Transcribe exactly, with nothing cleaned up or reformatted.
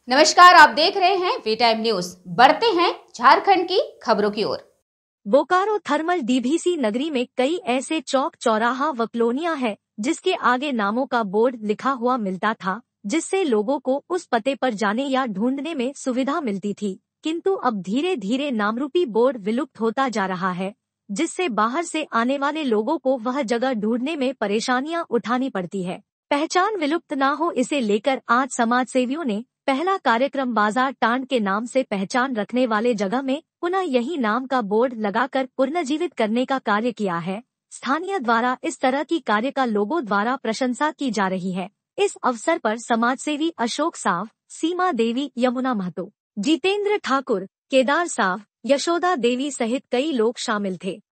नमस्कार, आप देख रहे हैं वी टाइम न्यूज। बढ़ते हैं झारखंड की खबरों की ओर। बोकारो थर्मल डीवीसी नगरी में कई ऐसे चौक चौराहा व कॉलोनियां हैं जिसके आगे नामों का बोर्ड लिखा हुआ मिलता था, जिससे लोगों को उस पते पर जाने या ढूंढने में सुविधा मिलती थी। किंतु अब धीरे धीरे नामरूपी बोर्ड विलुप्त होता जा रहा है, जिससे बाहर से आने वाले लोगों को वह जगह ढूंढने में परेशानियां उठानी पड़ती है। पहचान विलुप्त न हो, इसे लेकर आज समाज सेवियों ने पहला कार्यक्रम बाजार टांड के नाम से पहचान रखने वाले जगह में पुनः यही नाम का बोर्ड लगाकर पुनर्जीवित करने का कार्य किया है। स्थानीय द्वारा इस तरह की कार्य का लोगों द्वारा प्रशंसा की जा रही है। इस अवसर पर समाजसेवी अशोक साव, सीमा देवी, यमुना महतो, जितेंद्र ठाकुर, केदार साव, यशोदा देवी सहित कई लोग शामिल थे।